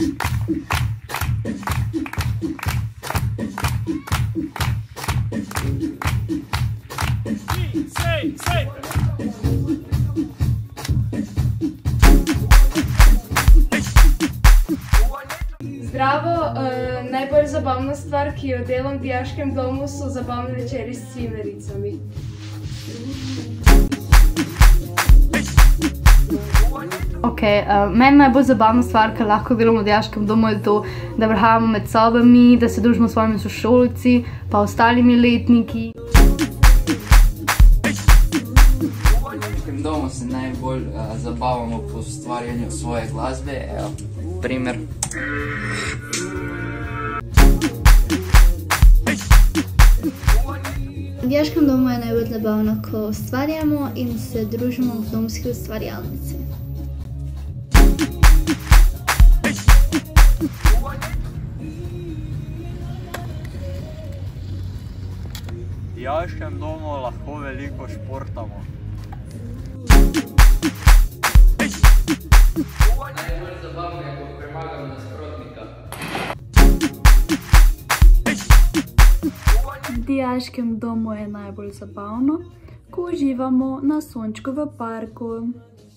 Zdravo, najbolj zabavna stvar, ki jo delam v dijaškem domu, so zabavne večeri s cimericami. Meni najbolj zabavna stvar, kar lahko delamo v dijaškem domu, je to, da prehajamo med sobami, da se družimo s svojimi sošolci, pa ostalimi letniki. V dijaškem domu se najbolj zabavamo po ustvarjanju svoje glasbe, evo, primer. V dijaškem domu je najbolj zabavno, ko ustvarjamo in se družimo v domski ustvarjalnici. V dijaškem domu lahko veliko športamo. Najbolj zabavno je, ko premagam nasprotnika. V dijaškem domu je najbolj zabavno, ko uživamo na sončku v parku.